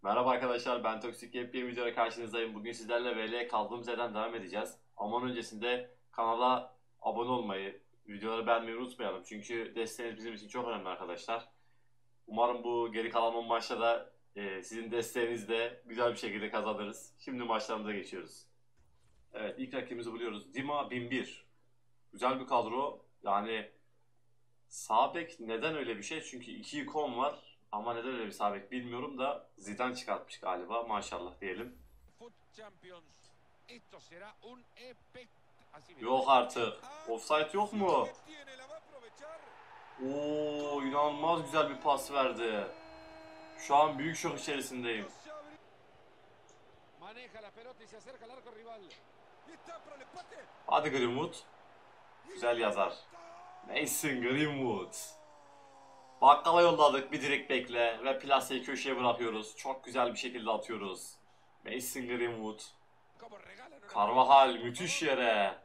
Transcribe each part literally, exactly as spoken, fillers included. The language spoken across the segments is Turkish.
Merhaba arkadaşlar, ben Toksik yepyeni videoya karşınızdayım. Bugün sizlerle V L'ye kaldığımız yerden devam edeceğiz. Ama onun öncesinde kanala abone olmayı, videoları beğenmeyi unutmayalım. Çünkü desteğiniz bizim için çok önemli arkadaşlar. Umarım bu geri kalan maçta da e, sizin desteğinizle güzel bir şekilde kazanırız. Şimdi maçlarımıza geçiyoruz. Evet, ilk rakibimizi buluyoruz. Dima bin bir. Güzel bir kadro. Yani sağ bek neden öyle bir şey? Çünkü iki ikon var. Ama neden öyle bir sağ bek bilmiyorum da Zidane çıkartmış galiba. Maşallah diyelim. Yok artık. Offside yok mu? Oo, inanılmaz güzel bir pas verdi. Şu an büyük şok içerisindeyim. Hadi Greenwood. Güzel yazar. Mason Greenwood. Bakkala yolladık, bir direkt bekle ve plaseyi köşeye bırakıyoruz. Çok güzel bir şekilde atıyoruz. Mason Greenwood. Carvajal müthiş yere.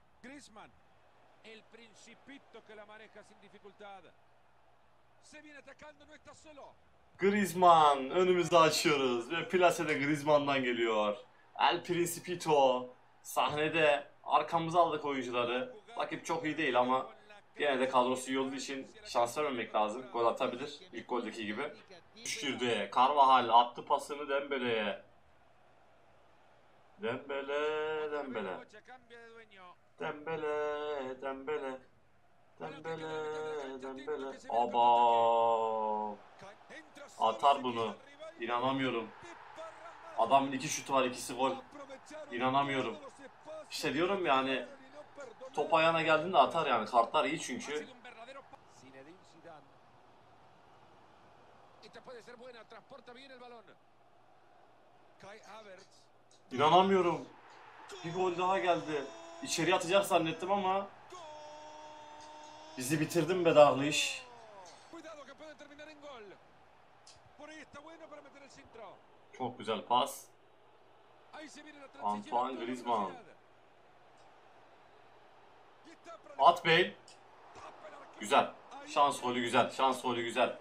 Griezmann önümüzü açıyoruz ve plasede Griezmann'dan geliyor. El Principito sahnede, arkamıza aldık oyuncuları. Rakip çok iyi değil ama gene de kadrosu iyi olduğu için şans vermemek lazım. Gol atabilir ilk goldeki gibi. Düşürdü. Carvajal attı pasını Dembele'ye. Dembele, Dembele. Dembele, Dembele. Dembele, Dembele. Aba. Atar bunu. İnanamıyorum. Adamın iki şutu var, ikisi gol. İnanamıyorum. İşte diyorum yani top ayağına geldiğinde atar yani. Kartlar iyi çünkü. İnanamıyorum. Bir gol daha geldi. İçeri atacak zannettim ama bizi bitirdin be Darliş. Çok güzel pas. Antoine Griezmann. At Bale. Güzel. Şans golü güzel. Şans golü güzel.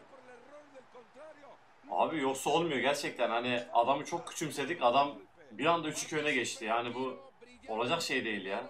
Abi yoksa olmuyor gerçekten. Hani adamı çok küçümsedik. Adam bir anda üç iki öne geçti. Yani bu olacak şey değil ya.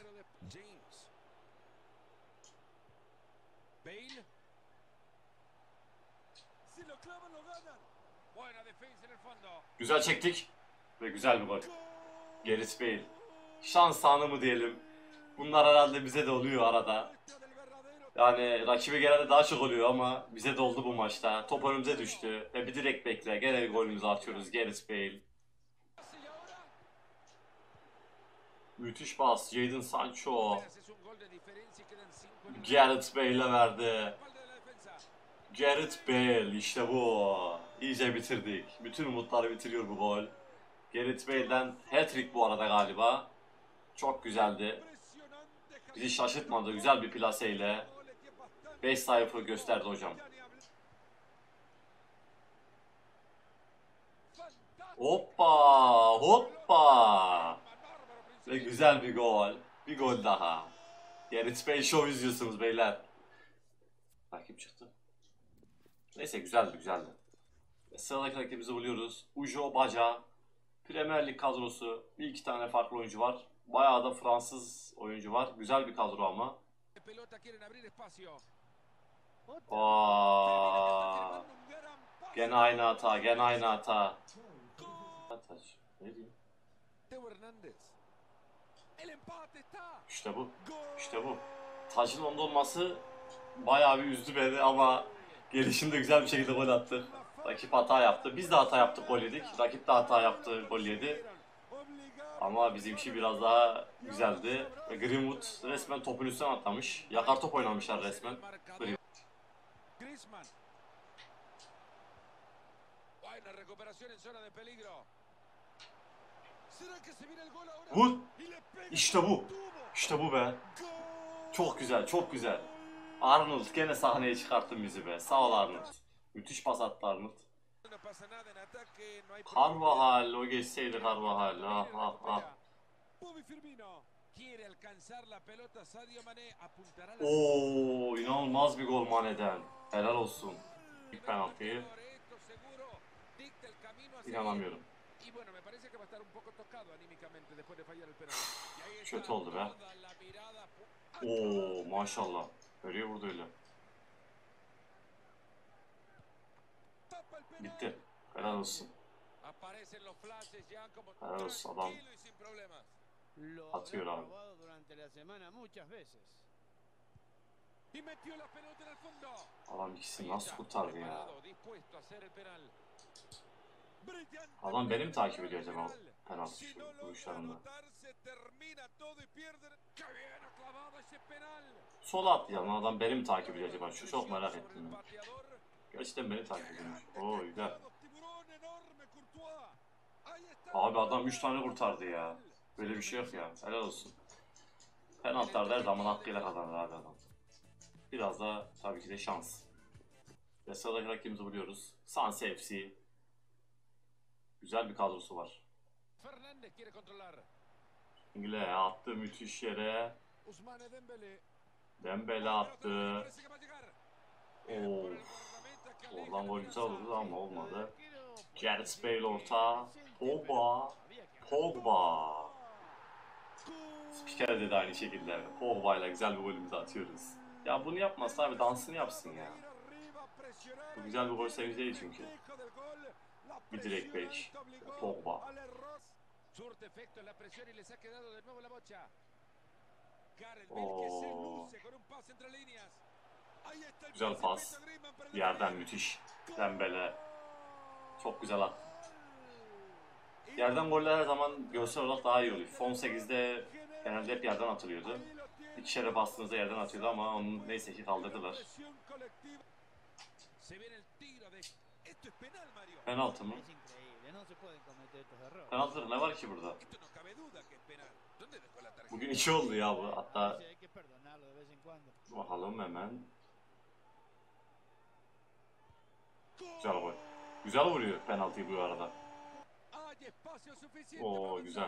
Güzel çektik. Ve güzel bir gol. Gareth Bale. Şans anı mı diyelim. Bunlar herhalde bize de oluyor arada. Yani rakibe genelde daha çok oluyor ama bize de oldu bu maçta. Top önümüze düştü. Ve bir direkt bekle. Gene bir golümüzü atıyoruz. Gareth Bale. Müthiş pas. Jadon Sancho. Gareth Bale'e verdi. Gareth Bale işte bu. İyice bitirdik. Bütün umutları bitiriyor bu gol. Gareth Bale'den hat-trick bu arada galiba. Çok güzeldi. Bizi şaşırtmadı. Güzel bir plaseyle. beş sayfa gösterdi hocam. Hoppa! Hoppa! Ve güzel bir gol. Bir gol daha. Gareth Bale show izliyorsunuz beyler. Rakip çıktı. Neyse güzeldi güzeldi. Sıradaki rakibimizi buluyoruz. Ujo Baca. Premier Lig kadrosu. Bir iki tane farklı oyuncu var. Bayağı da Fransız oyuncu var. Güzel bir kadro ama. Aa, gene aynı hata, gene aynı hata. Ne diyeyim? İşte bu. İşte bu. Taç'ın onda olması bayağı bir üzdü beni ama gelişimde güzel bir şekilde gol attı. Rakip hata yaptı. Biz de hata yaptık, gol yedik. Rakip de hata yaptı, gol yedi. Ama bizimki biraz daha güzeldi. Ve Greenwood resmen topun üstüne atlamış. Yakar top oynamışlar resmen. Vur. İşte bu. İşte bu be. Çok güzel, çok güzel. Arnold gene sahneye çıkarttın bizi be. Sağ ol Arnold. Müthiş pas attı Arnold. Carvajal, o geçseydi Carvajal. Ah ah ah. Oo, inanılmaz bir gol Mane'den. Helal olsun. İlk penaltıyı. İnanamıyorum. Kötü oldu be. Oo maşallah. Nereye vurdu öyle? Bitti. Helal olsun. Helal olsun adam. Atıyor abi. Adam ikisini nasıl kurtardı ya? Adam beni mi takip ediyor acaba penaltı vuruşlarında? Sola atlayalım. Adam beni mi takip ediyor acaba? Şu çok merak ettim ben. Gerçekten beni takip ediyormuş. Oo güzel. Abi adam üç tane kurtardı ya. Böyle bir şey yok ya. Helal olsun. Penaltılarda her zaman hakkıyla kazanır abi adam. Biraz da tabii ki de şans. Ve sıradaki rakibimizi buluyoruz. Sanse F C. Güzel bir kadrosu var. İngile attı müthiş yere. Dembele attı. Of. Oradan gol güzel oldu ama olmadı. Gareth Bale orta. Pogba. Pogba. Spiker de aynı şekilde. Pogba ile güzel bir golümüzü atıyoruz. Ya bunu yapmazsa abi dansını yapsın ya. Bu güzel bir gol sevinci değil çünkü. Bir direkt beş. Pogba. Oo. Güzel pas. Yerden müthiş. Dembele. Çok güzel attı. Yerden goller her zaman görsel olarak daha iyi oluyor. Son sekizde genelde hep yerden atılıyordu. İkişere bastığınızda yerden atıyordu ama onu neyse ki kaldırdılar. Penaltı mı? Penaltı ne var ki burada? Bugün iki oldu ya bu. Hatta bakalım hemen. Güzel gol. Güzel vuruyor penaltıyı bu arada. Oo güzel.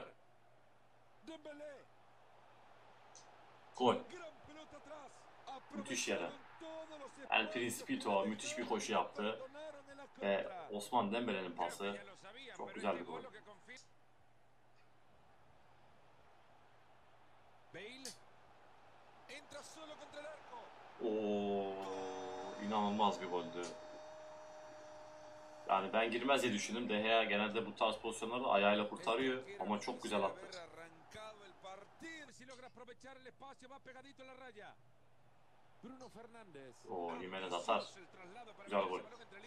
Gol. Müthiş yere. El Principito müthiş bir koşu yaptı. Ve Osman Dembele'nin pası. Çok güzel bir gol. Oo, inanılmaz bir goldü. Yani ben girmez diye düşündüm. De Gea genelde bu tarz pozisyonları ayağıyla kurtarıyor ama çok güzel attı. Oo, Jimenez atar. Güzel gol.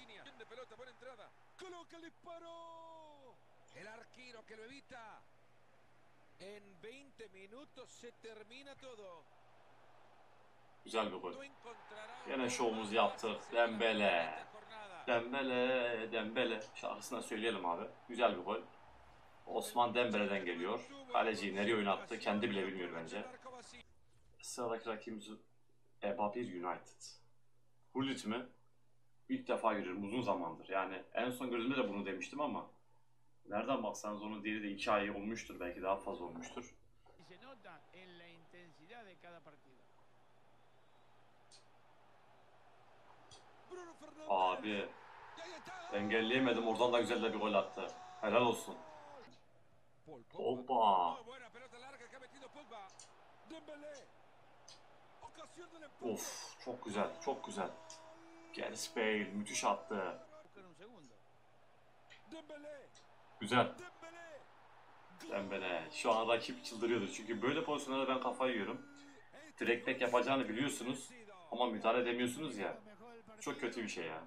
Güzel bir gol. Yine şovumuzu yaptık. Dembele. Dembele, Dembele. Şarkısını söyleyelim abi. Güzel bir gol. Osman Dembele'den geliyor. Kaleciyi nereye oynattı kendi bile bilmiyor bence. Sıradaki rakibimiz Eba bir United. Hullit mi? İlk defa görüyorum uzun zamandır. Yani en son gördüğümde de bunu demiştim ama nereden baksanız onun değeri de iki ay olmuştur. Belki daha fazla olmuştur. Abi engelleyemedim. Oradan da güzel de bir gol attı. Helal olsun. Hoppa. Of çok güzel. Çok güzel. Gareth Bale müthiş attı. Güzel. Dembele. Şu an rakip çıldırıyordu. Çünkü böyle pozisyonlarda ben kafayı yiyorum. Direkt tek yapacağını biliyorsunuz. Ama müdahale edemiyorsunuz ya. Çok kötü bir şey ya.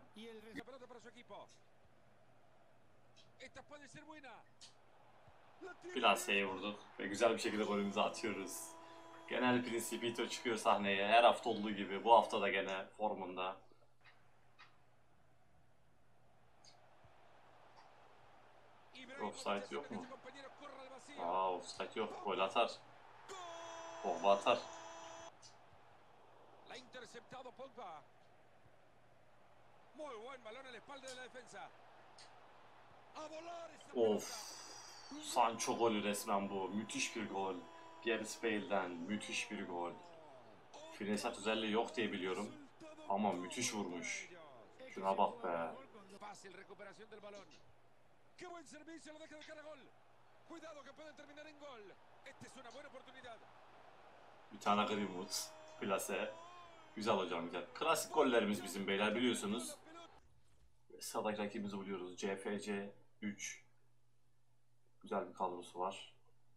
Plase'ye vurduk ve güzel bir şekilde golümüzü atıyoruz. Genel Principito çıkıyor sahneye. Her hafta olduğu gibi. Bu hafta da gene formunda. Offside yok mu? Aa offside yok. Gol atar. Pogba atar. Of. Sancho golü resmen bu. Müthiş bir gol. Gareth Bale'den müthiş bir gol. Finesat özelliği yok diye biliyorum. Ama müthiş vurmuş. Şuna bak be. Qué buen servicio, lo deja de cara a gol. Cuidado que pueden terminar en gol. Esta es una buena oportunidad. Bir tane Greenwood. Plase. Güzel hocam güzel. Klasik gollerimiz bizim beyler biliyorsunuz. Sıradaki rakibimizi buluyoruz. C F C üç. Güzel bir kadrosu var.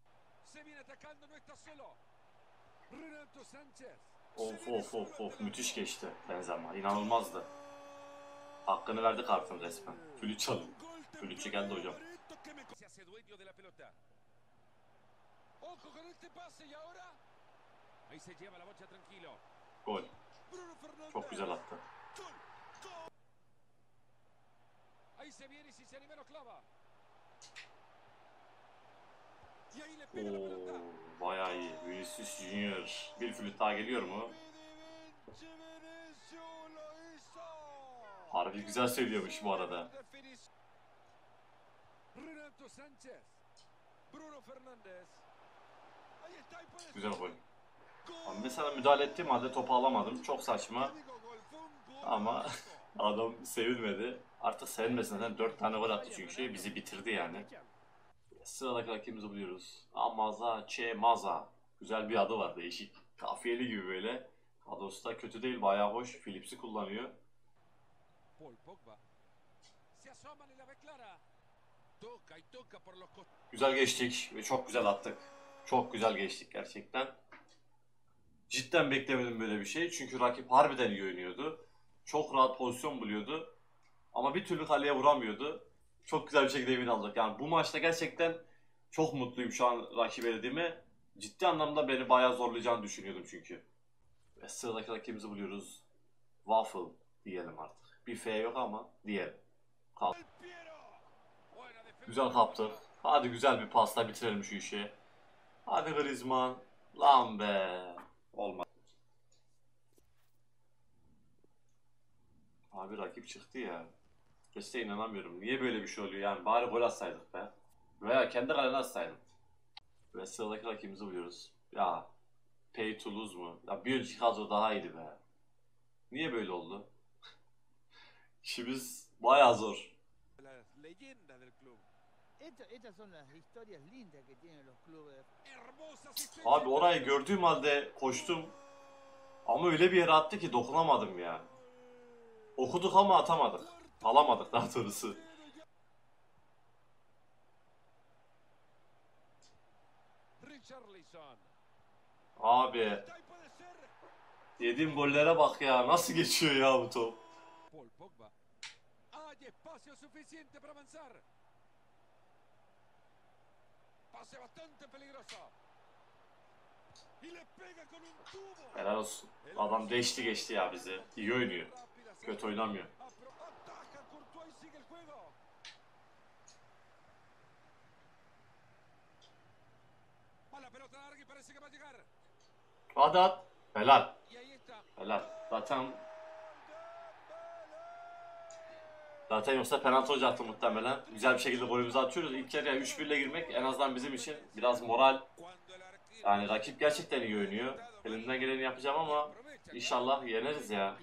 Of of of of müthiş geçti Benzema. İnanılmazdı. Hakkını verdi kartın resmen. Flüt çalın. Flütçü geldi hocam. Gol. Çok güzel attı. Oo, bayağı iyi. Vinicius Junior. Bir flüt daha geliyor mu? Harbi güzel söylüyormuş bu arada. Güzel gol. Mesela müdahale ettiğim halde topu alamadım. Çok saçma. Ama adam sevilmedi. Artık sevilmesin. Zaten dört tane gol attı çünkü. Bizi bitirdi yani. Sıradaki rakibimizi buluyoruz. Amaza Çemaza. Güzel bir adı var, değişik. Kafiyeli gibi böyle. Kadrosu da kötü değil, bayağı hoş. Philips'i kullanıyor. Güzel geçtik ve çok güzel attık. Çok güzel geçtik gerçekten. Cidden beklemedim böyle bir şey. Çünkü rakip harbiden iyi oynuyordu. Çok rahat pozisyon buluyordu. Ama bir türlü kaleye vuramıyordu. Çok güzel bir şekilde emin aldık. Yani bu maçta gerçekten çok mutluyum şu an rakibi elediğime. Ciddi anlamda beni bayağı zorlayacağını düşünüyordum çünkü. Ve sıradaki rakibimizi buluyoruz. Waffle diyelim artık. Bir F yok ama diyelim. Kap. Güzel kaptı. Hadi güzel bir pasla bitirelim şu işi. Hadi Griezmann. Lan be. Olmadı. Abi rakip çıktı ya. Gerçekten inanamıyorum. Niye böyle bir şey oluyor yani? Bari gol atsaydık be. Veya kendi kalene atsaydın. Ve sıradaki rakibimizi buluyoruz. Ya Pay to lose mu? Ya bir önceki kadro daha iyiydi be. Niye böyle oldu? İşimiz bayağı zor. Abi orayı gördüğüm halde koştum. Ama öyle bir yere attı ki dokunamadım ya. Okuduk ama atamadık. Alamadık daha doğrusu. Abi. Yediğim gollere bak ya. Nasıl geçiyor ya bu top? Helal olsun. Adam değişti geçti ya bizi. İyi oynuyor. Kötü oynamıyor. Hadi at. Helal. Helal. Zaten Zaten yoksa penaltı olacaktı muhtemelen. Güzel bir şekilde golümüzü atıyoruz. İlk yarıya üç bir ile girmek en azından bizim için biraz moral. Yani rakip gerçekten iyi oynuyor. Elimden geleni yapacağım ama inşallah yeneriz ya.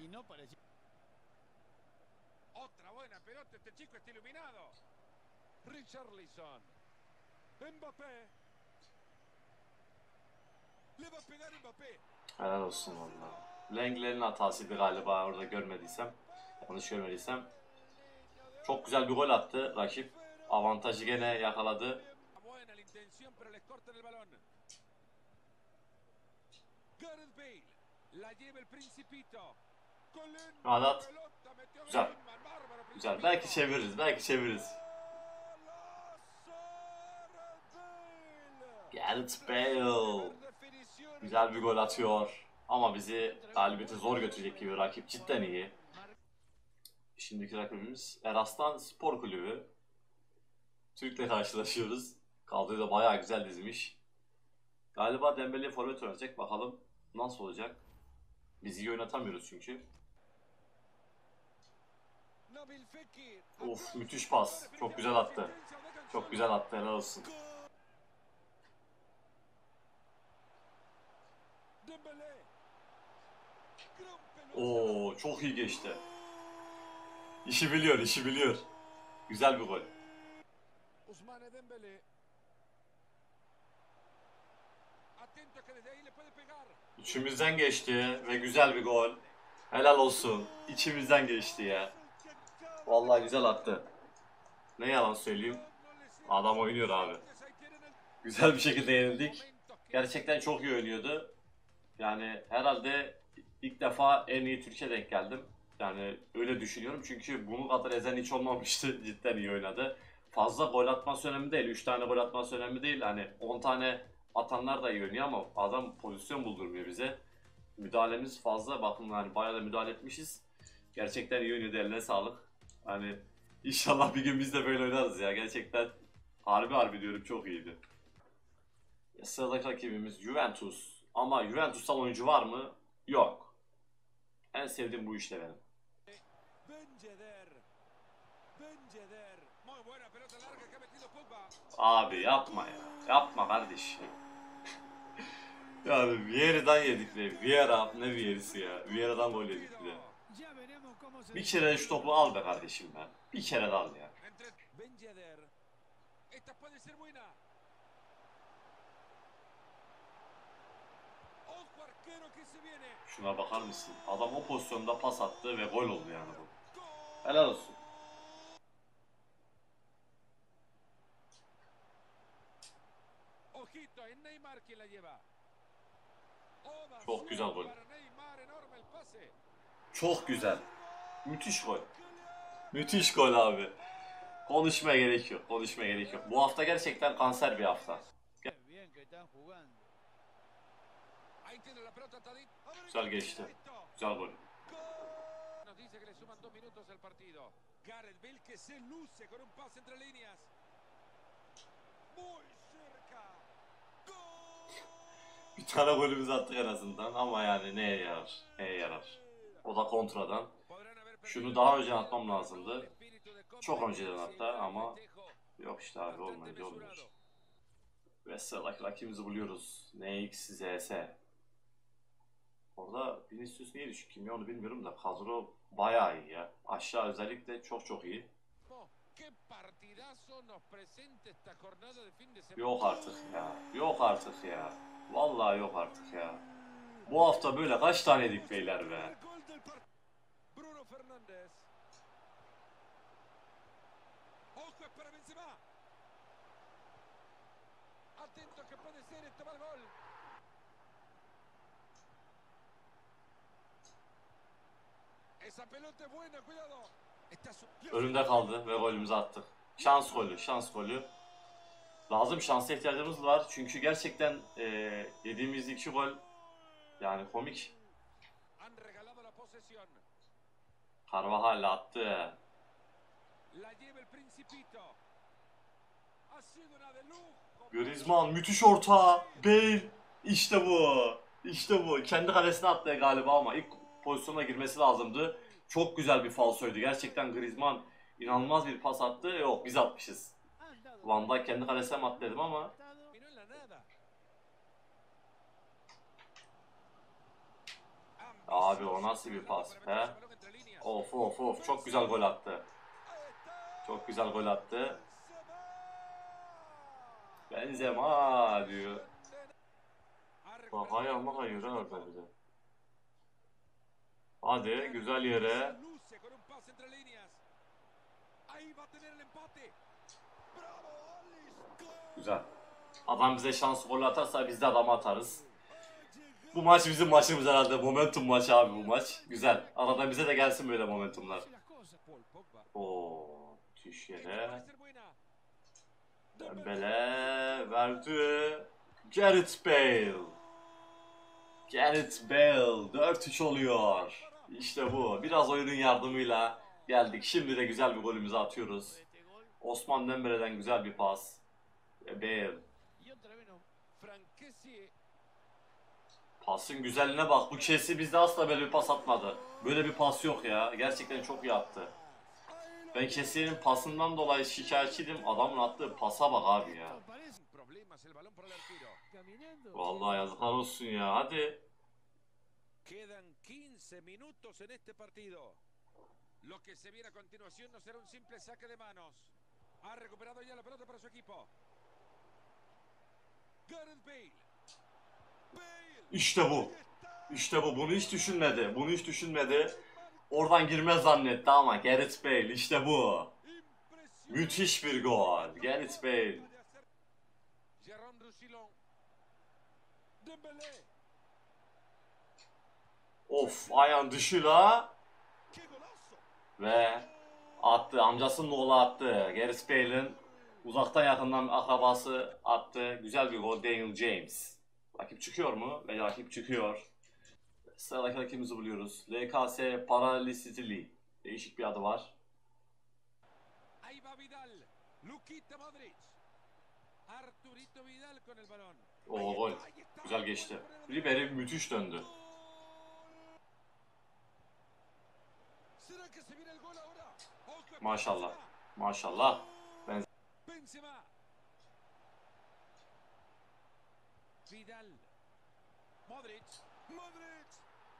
Helal olsun valla. Lenglet'in hatasıydı galiba orada görmediysem. Yanlış görmediysem. Çok güzel bir gol attı rakip. Avantajı gene yakaladı. Hadi at. Güzel. Güzel. Belki çeviririz. Belki çeviririz. Gareth Bale. Güzel bir gol atıyor. Ama bizi galibiyete zor götürecek gibi, rakip cidden iyi. Şimdiki rakibimiz Eraslan Spor Kulübü. Türk'le karşılaşıyoruz. Kadroyu da bayağı güzel dizmiş. Galiba Dembele forvet oynayacak. Bakalım nasıl olacak. Biz iyi oynatamıyoruz çünkü. Of, müthiş pas. Çok güzel attı. Çok güzel attı. Helal olsun. Oo, çok iyi geçti. İşi biliyor, işi biliyor. Güzel bir gol. Ousmane Dembélé. Atento que desde ahí le puede pegar. İçimizden geçti ve güzel bir gol. Helal olsun. İçimizden geçti ya. Vallahi güzel attı. Ne yalan söyleyeyim. Adam oynuyor abi. Güzel bir şekilde yenildik. Gerçekten çok iyi oynuyordu. Yani herhalde ilk defa en iyi Türkiye denk geldim. Yani öyle düşünüyorum çünkü bunu kadar ezen hiç olmamıştı. Cidden iyi oynadı. Fazla gol atması önemli değil. üç tane gol atması önemli değil. Hani on tane atanlar da iyi oynuyor ama adam pozisyon buldurmuyor bize. Müdahalemiz fazla. Bakın hani bayağı da müdahale etmişiz. Gerçekten iyi oynuyordu. Eline sağlık. Hani inşallah bir gün biz de böyle oynarız ya. Gerçekten harbi harbi diyorum çok iyiydi. Sıradaki rakibimiz Juventus. Ama Juventus'tan oyuncu var mı? Yok. En sevdiğim bu işte benim. Abi yapma ya. Yapma kardeş. Yani Vieira'dan yedik de. Vieira ne Vieira'sı ya. Vieira'dan gol yedik de. Bir kere şu topu al be kardeşim ben. Bir kere de al ya. Şuna bakar mısın? Adam o pozisyonda pas attı ve gol oldu yani bu. Helal olsun. Çok güzel gol. Çok güzel. Müthiş gol. Müthiş gol abi. Konuşmaya gerek yok. Konuşmaya gerek yok. Bu hafta gerçekten kanser bir hafta. Güzel geçti. Güzel gol. Bir tane golümüzü attık en azından ama yani neye yarar? Neye yarar? O da kontradan. Şunu daha önce atmam lazımdı. Çok önceden hatta ama yok işte abi olmayınca olmuyor. Ve sıradaki rakibimizi buluyoruz. N X Z S. Orada Vinicius niye düşük kim ya onu bilmiyorum da kadro bayağı iyi ya. Aşağı özellikle çok çok iyi. Yok artık ya. Yok artık ya. Vallahi yok artık ya. Bu hafta böyle kaç tane yedik beyler be. Önümde kaldı ve golümüzü attık. Şans golü, şans golü. Lazım şansa ihtiyacımız var çünkü gerçekten e, yediğimiz iki gol yani komik. Carvajal attı. Griezmann müthiş orta. Bale işte bu. İşte bu. Kendi kalesine attı galiba ama ilk pozisyona girmesi lazımdı. Çok güzel bir falsoydu. Gerçekten Griezmann inanılmaz bir pas attı. Yok biz atmışız. Van Dijk kendi kalesine mi attı dedim ama. Abi o nasıl bir pas be? Of of of çok güzel gol attı. Çok güzel gol attı. Benzema diyor. Bak ayağıma kayıyor ha orada bir de. Hadi güzel yere. Güzel. Adam bize şans gol atarsa biz de adamı atarız. Bu maç bizim maçımız herhalde. Momentum maçı abi bu maç. Güzel. Arada bize de gelsin böyle momentumlar. Oo, tüş yere. Dembele verdi. Gareth Bale. Gareth Bale dört üç oluyor. İşte bu. Biraz oyunun yardımıyla geldik. Şimdi de güzel bir golümüzü atıyoruz. Osman Dembele'den güzel bir pas. Bale. Pasın güzelliğine bak. Bu Chelsea bizde asla böyle bir pas atmadı. Böyle bir pas yok ya. Gerçekten çok iyi attı. Ben Chelsea'nin pasından dolayı şikayetçiydim. Adamın attığı pasa bak abi ya. Vallahi yazıklar olsun ya. Hadi. Quedan quince minutos en este partido. Lo que se viene a continuación no será un simple saque de manos. Ha recuperado ya la pelota para su equipo. Gareth Bale. Bale. İşte bu. İşte bu. Bunu hiç düşünmedi. Bunu hiç düşünmedi. Oradan girmez zannetti ama Gareth Bale işte bu. Müthiş bir gol. Gareth Bale. Jérôme Roussillon. Dembélé. Of, ayağın dışıyla ve attı. Amcasının oğlu attı. Gareth Bale'in uzaktan yakından akrabası attı. Güzel bir gol. Daniel James. Rakip çıkıyor mu? Ve rakip çıkıyor. Sıradaki rakibimizi buluyoruz. L K S Paralisitili. Değişik bir adı var. Ahí va Vidal. Luquita Modric. Arturito Vidal con el balón. O gol. Güzel geçti. Ribery müthiş döndü. ¿Será que se viene el gol ahora? Maşallah. Maşallah. Ben... Benzema. Vidal. Modric. Modric.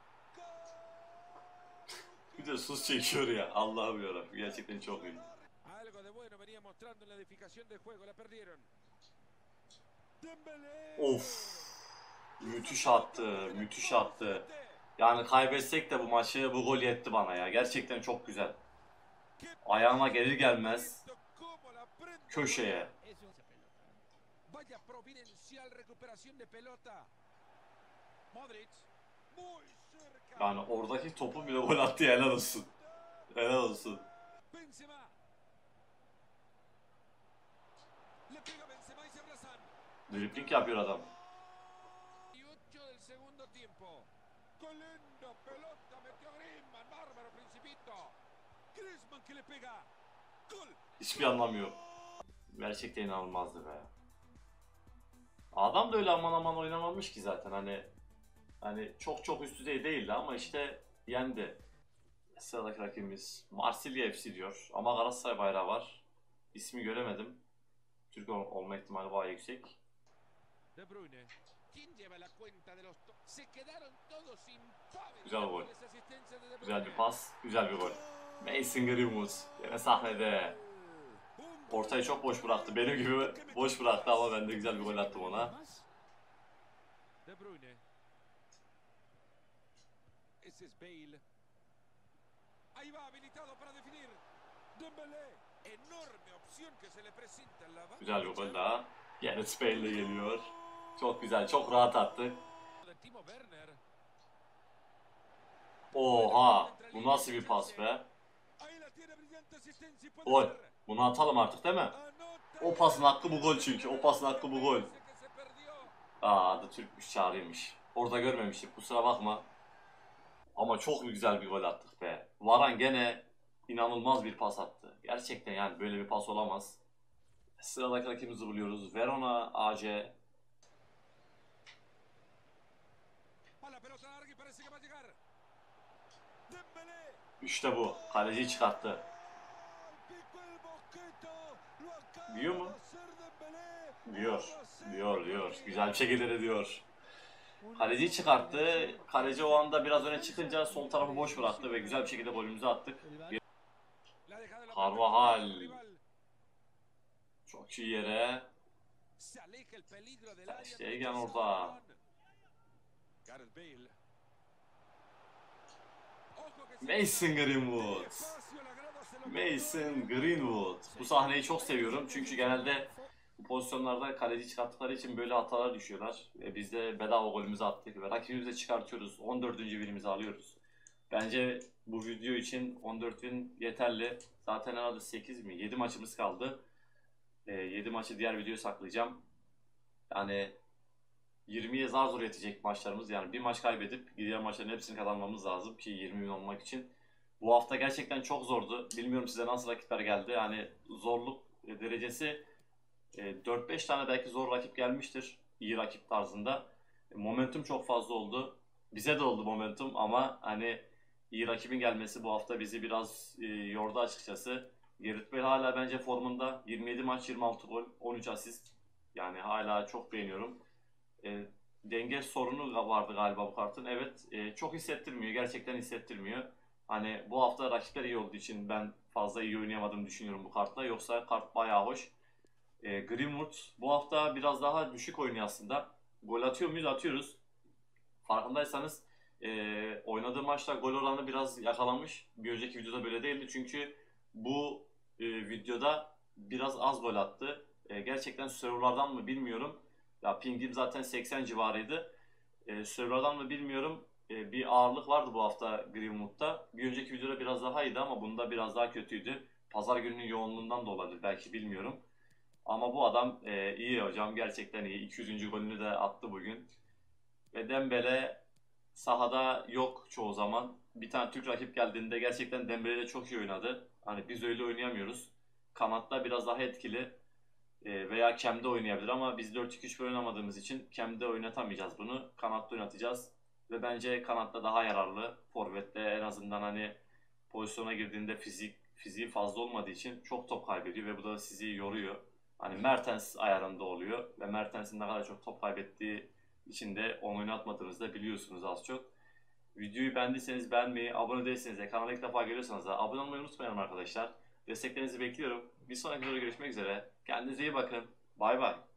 Bir de sus çekiyor ya. Allah'ım yarabbim. Gerçekten çok iyi. Algo de bueno venía mostrando en la edificación de juego, la perdieron. Dembélé. Of. Müthiş attı. Müthiş attı. Yani kaybetsek de bu maçı bu gol yetti bana ya. Gerçekten çok güzel. Ayağıma gelir gelmez köşeye. Vaya providencial recuperación de pelota. Modric. Muy cerca. Yani oradaki topu bile gol attı ya, helal olsun. Helal olsun. Benzema. Le pega Benzema y se abrazan. Dribbling yapıyor adam. Y ocho del segundo tiempo. ¡Qué linda pelota! Metió Griezmann, bárbaro Principito. Griezmann que le pega. ¡Gol! Hiçbir anlamı yok. Gerçekten inanılmazdı be. Adam da öyle aman aman oynamamış ki zaten, hani hani çok çok üst düzey değildi ama işte yendi. Sıradaki rakibimiz Marsilya F C diyor ama Galatasaray bayrağı var. İsmi göremedim. Türk ol- olma ihtimali bayağı yüksek. De Bruyne. ¿Quién lleva la cuenta de los to- Se quedaron todos impávidos. Güzel gol. Esa asistencia de De Güzel bir Bruyne. pas, güzel bir gol. Mason Greenwood yine sahnede. Ortayı çok boş bıraktı. Benim gibi boş bıraktı ama ben de güzel bir gol attım ona. De Bruyne. Ese es Bale. Ahí va habilitado para definir. Dembélé. Enorme opción que se le presenta en la banda. Güzel bir gol daha. Gareth Bale de geliyor. Çok güzel, çok rahat attı. De Timo Werner. Oha! Bu nasıl bir pas be? Ahí la tiene, brillante asistencia y puede Gol. ser. Bunu atalım artık değil mi? Anota. O pasın hakkı bu gol çünkü. O pasın hakkı bu gol. Parece que se perdió. Aa, adı Türkmüş, Çağrı'ymış. Orada görmemiştik, kusura bakma. Ama çok güzel bir gol attık be. Varan gene inanılmaz bir pas attı. Gerçekten yani böyle bir pas olamaz. Sıradaki rakibimizi buluyoruz. Verona A C. A la pelota larga y parece que va a llegar. Dembélé. İşte bu. Kaleciyi çıkarttı. Picó el mosquito. Lo acaba Diyor mu? de hacer Dembélé. Diyor. Diyor diyor. Güzel bir şekilde de diyor. Kaleciyi çıkarttı. Kaleci o anda biraz öne çıkınca sol tarafı boş bıraktı ve güzel bir şekilde golümüzü attık. La deja de la Carvajal. pelota rival. Çok iyi yere. Se aleja el peligro del área. Stegen orada. Gareth Bale. Ojo que se- Mason Greenwood. Espacio, la grada se lo- Mason Greenwood. Bu sahneyi çok seviyorum çünkü genelde bu pozisyonlarda kaleci çıkarttıkları için böyle hatalar düşüyorlar. E biz de bedava golümüzü attık ve rakibimizi de çıkartıyoruz. on dördüncü birimizi alıyoruz. Bence bu video için on dört bin yeterli. Zaten herhalde sekiz mi? yedi maçımız kaldı. E, yedi maçı diğer videoya saklayacağım. Yani yirmiye zar zor yetecek maçlarımız. Yani bir maç kaybedip diğer maçların hepsini kazanmamız lazım ki yirmi bin olmak için. Bu hafta gerçekten çok zordu. Bilmiyorum size nasıl rakipler geldi. Yani zorluk e, derecesi e, dört beş tane belki zor rakip gelmiştir. İyi rakip tarzında. E, momentum çok fazla oldu. Bize de oldu momentum ama hani iyi rakibin gelmesi bu hafta bizi biraz e, yordu açıkçası. Gareth Bale hala bence formunda. yirmi yedi maç, yirmi altı gol, on üç asist. Yani hala çok beğeniyorum. E, denge sorunu vardı galiba bu kartın. Evet, e, çok hissettirmiyor. Gerçekten hissettirmiyor. Hani bu hafta rakipler iyi olduğu için ben fazla iyi oynayamadığımı düşünüyorum bu kartla. Yoksa kart bayağı hoş. E, Greenwood bu hafta biraz daha düşük oynuyor aslında. Gol atıyor muyuz? Atıyoruz. Farkındaysanız e, oynadığı maçta gol oranı biraz yakalamış. Bir önceki videoda böyle değildi. Çünkü bu e, videoda biraz az gol attı. E, gerçekten serverlardan mı bilmiyorum. Ya pingim zaten seksen civarıydı. E, serverlardan mı bilmiyorum. E, bir ağırlık vardı bu hafta Greenwood'da. Bir önceki videoda biraz daha iyiydi ama bunda biraz daha kötüydü. Pazar gününün yoğunluğundan da olabilir belki bilmiyorum. Ama bu adam e, iyi hocam, gerçekten iyi. iki yüzüncü golünü de attı bugün. Ve Dembele sahada yok çoğu zaman. Bir tane Türk rakip geldiğinde gerçekten Dembele de çok iyi oynadı. Hani biz öyle oynayamıyoruz. Kanatta biraz daha etkili e, veya Kem'de oynayabilir ama biz dört iki üç bir oynamadığımız için Kem'de oynatamayacağız bunu. Kanatta oynatacağız. Ve bence kanatta daha yararlı. Forvet'te en azından hani pozisyona girdiğinde fizik fiziği fazla olmadığı için çok top kaybediyor ve bu da sizi yoruyor. Hani Mertens ayarında oluyor ve Mertens'in ne kadar çok top kaybettiği için de onu oynatmadığınızda biliyorsunuz az çok. Videoyu beğendiyseniz beğenmeyi, abone değilseniz de kanala ilk defa geliyorsanız da abone olmayı unutmayın arkadaşlar. Desteklerinizi bekliyorum. Bir sonraki videoda görüşmek üzere. Kendinize iyi bakın. Bay bay.